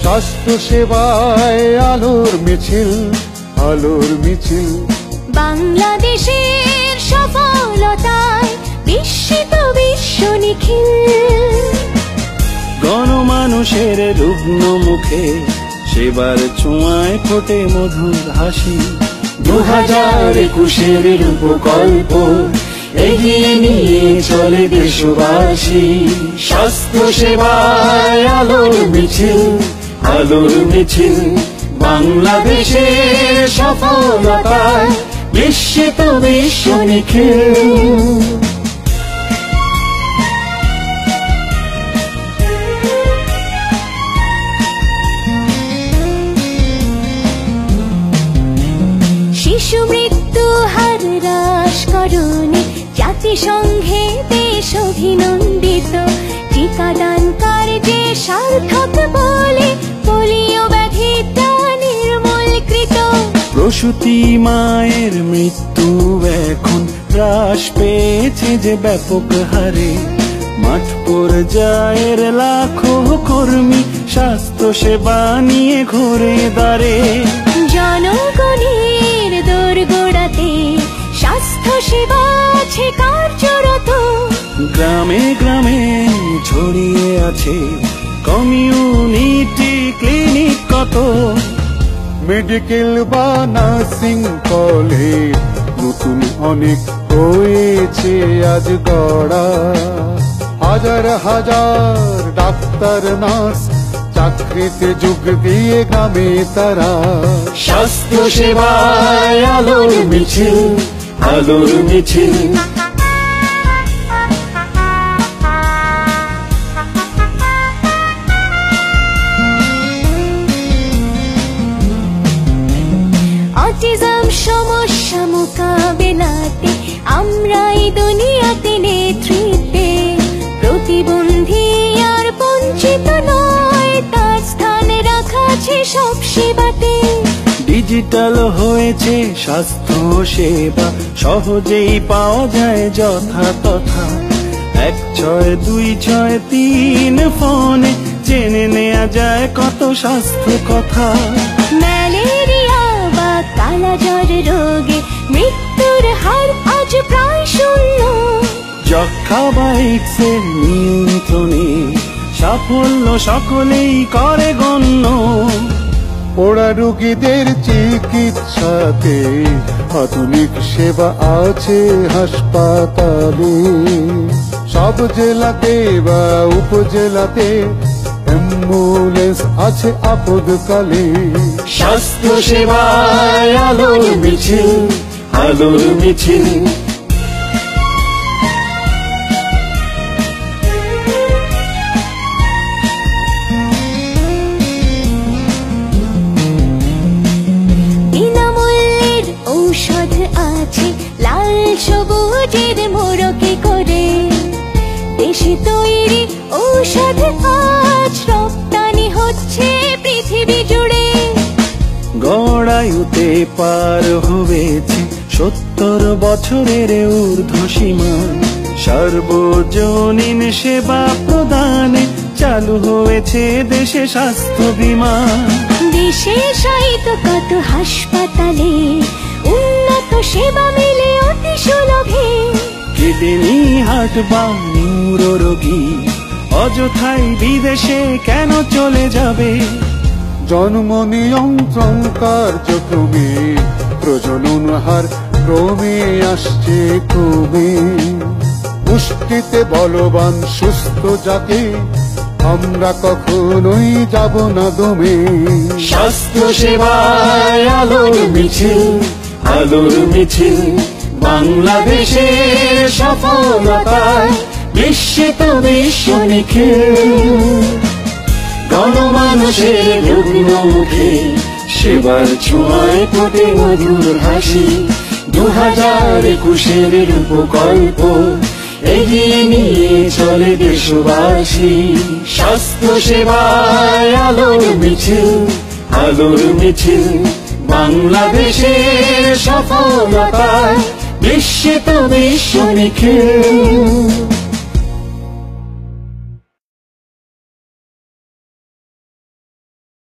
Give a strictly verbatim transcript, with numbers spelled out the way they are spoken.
স্বাস্থ্য সেবায় আলোর মিছিল, আলোর মিছিল। বাংলাদেশের সফলতায় বিস্মিত বিশ্ব নিখিল। গণমানুষের রুগ্ন মুখে সেবার ছোঁয়ায় ফোটে মধুর হাসি। দু হাজার একুশের রূপকল্প এগিয়ে নিয়ে চলে দেশবাসী। স্বাস্থ্য সেবায় আলোর মিছিল, আলোর মিছিল। বাংলাদেশের সফলতায় বিস্মিত বিশ্ব নিখিল। শিশু মৃত্যু হার হ্রাস করণে জাতিসংঘে দেশ অভিনন্দিত। টিকাদান কার্যে সার্থক বলে পোলিও ব্যাধিটা নির্মূলকৃত। প্রসূতি মায়ের মৃত্যু এখন হ্রাস পেয়েছে যে ব্যাপক হারে। মাঠ পর্যায়ের লাখো কর্মী স্বাস্থ্য সেবা নিয়ে ঘুরে দাঁড়ে। জনগণের দোরগোড়াতে স্বাস্থ্য সেবা আছে কার্যরত। গ্রামে গ্রামে ছড়িয়ে আছে কমিউনিটি ক্লিনিক কত। মেডিকেল বা নার্সিং কলেজ নতুন অনেক হয়েছে আজ গড়া। হাজার হাজার ডাক্তার নার্স চাকরিতে যোগ দিয়ে গ্রামে তারা। স্বাস্থ্য সেবায় আলোর মিছিল, আলোর মিছিল। অটিজম সমস্যা মোকাবেলাতে আমরাই দুনিয়াতে নেতৃত্বে। প্রতিবন্ধী আর বঞ্চিত নয়, তার স্থান রাখা আছে সব সেবাতে। ডিজিটাল হয়েছে স্বাস্থ্য সেবা, সহজেই পাওয়া যায় যথা তথা। এক ছয় দুই ছয় তিন ফোনে জেনে নেওয়া যায় কত স্বাস্থ্য কথা। ম্যালেরিয়া বা কালাজ্বর রোগে মৃত্যুর হার আজ প্রায় শূন্য। যক্ষা বা এক্সের নিয়ন্ত্রণে সাফল্য সকলেই করে গণ্য। পোড়া রোগীদের চিকিৎসাতে আধুনিক সেবা আছে হাসপাতালে। সব জেলাতে বা উপজেলাতে অ্যাম্বুলেন্স আছে আপদকালে। স্বাস্থ্য সেবায় আলোর মিছিল, আলোর মিছিল। বিনামূল্যের ঔষধ আছে লাল সবুজের মোড়কে করে। দেশে তৈরি ঔষধ আজ রপ্তানি হচ্ছে পৃথিবী জুড়ে। গড়ায়ুতে পার হয়েছে সত্তর বছরের ঊর্ধ্ব সীমা। সার্বজনীন সেবা প্রদানে চালু হয়েছে দেশে স্বাস্থ্য বীমা। দেশে সাহিত্য কত হাসপাতালে উন্নত সেবা মেলে অতি সুলভে। কিডনি হার্ট বা নিউরো রোগী অযথাই বিদেশে কেন চলে যাবে। জন্ম নিয়ন্ত্রণ কার্যক্রমে প্রজনন হার ক্রমে আসছে কমে। পুষ্টিতে বলবান সুস্থ জাতি আমরা কখনোই যাব না দমে। স্বাস্থ্য সেবায় আলোর মিছিল, আলোর মিছিল। বাংলাদেশের সফলতায় বিস্মিত বিশ্ব নিখিল। গণমানুষের রুগ্ন মুখে সেবার ছোঁয়ায় ফোটে মধুর হাসি। দু হাজার একুশের রূপকল্প এগিয়ে নিয়ে চলে দেশবাসী। স্বাস্থ্য সেবায় আলোর মিছিল, আলোর মিছিল। বাংলাদেশের সফলতায় বিস্মিত বিশ্ব নিখিল।